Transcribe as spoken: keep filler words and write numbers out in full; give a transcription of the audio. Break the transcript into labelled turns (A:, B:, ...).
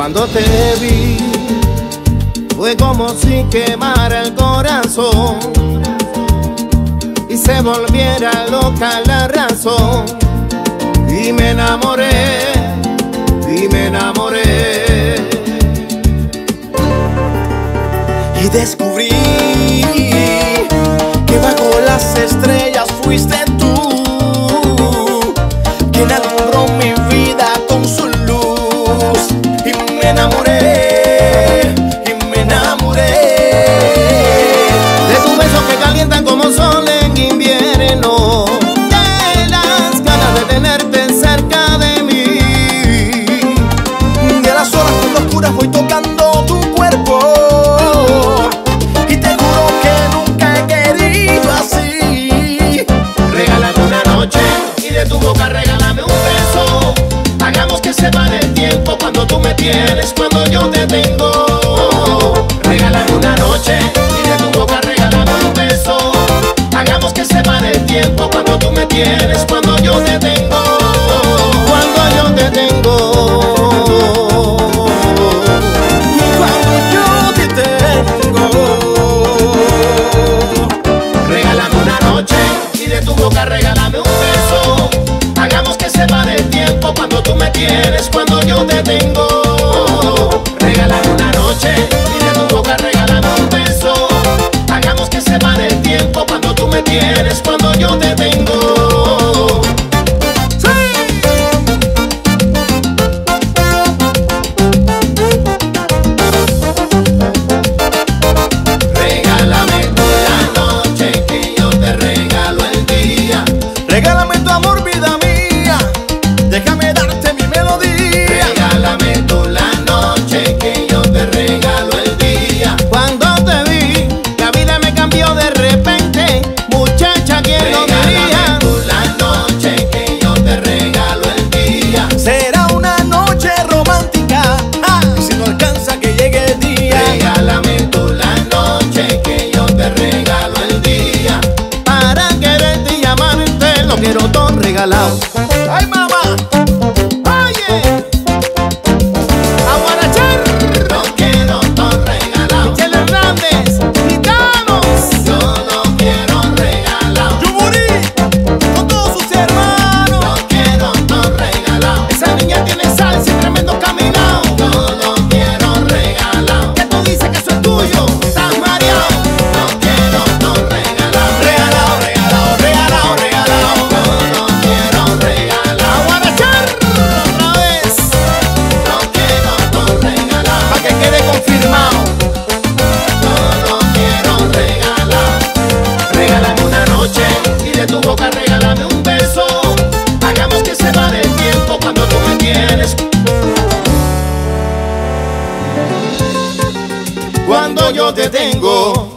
A: Cuando te vi, fue como si quemara el corazón y se volviera loca la razón. Y me enamoré, y me enamoré.
B: Y descubrí que bajo las estrellas fuiste tú quien alumbró mi vida con su luz. Y me enamoré, y me enamoré
A: de tus besos que calientan como sol en invierno, de las ganas de tenerte cerca de mí,
B: de las horas con locura voy tocando tu cuerpo. Y te juro que nunca he querido así.
A: Regálame una noche y de tu boca regálame un beso. Hagamos que se pare el tiempo cuando tú me tienes, cuando yo te tengo. Regálame una noche y de tu boca regálame un beso. Hagamos que se pare el tiempo cuando tú me tienes, cuando yo te tengo. Cuando yo te tengo.
B: Cuando yo te tengo.
A: Regálame una noche y de tu boca regálame un beso. Hagamos que se pare el tiempo cuando tú me tienes, cuando yo te tengo. Regálame una noche y de tu boca regálame un beso. Hagamos que se pare el tiempo cuando tú me tienes, cuando yo te tengo.
B: Regálame tu amor, vida mía, déjame darte mi melodía.
A: Regálame tú la noche que yo te regalo el día. Cuando te vi, la vida me cambió de repente. Muchacha, ¿quién lo diría? Regálame tú la noche que yo te regalo el día.
B: Será una noche romántica, ah, si no alcanza que llegue el día.
A: Regálame tú la noche que yo te regalo el día. Para quererte y amarte lo quiero todo regalado.
B: ¡Ay, mamá!
A: Oye, a guarachar, lo quiero todo regalado. Michelle Hernández, gitanos, yo lo quiero regalado.
B: Yuburi, con todos sus hermanos.
A: Lo quiero todo regalado. Esa niña tiene salsa y tremendo caminado. Yo lo quiero regalado. Que tú dices que eso es tuyo, estás mareado. Lo quiero todo regalado.
B: Regalado, regalado, regalado, regalado.
A: Yo lo quiero regalado. A guarachar otra vez. Lo quiero todo regalado.
B: Pa' que quede confirmado.
A: Yo lo quiero regalado. Regálame una noche y de tu boca regálame un beso. Hagamos que se pare el tiempo cuando tú me tienes. Cuando yo te tengo.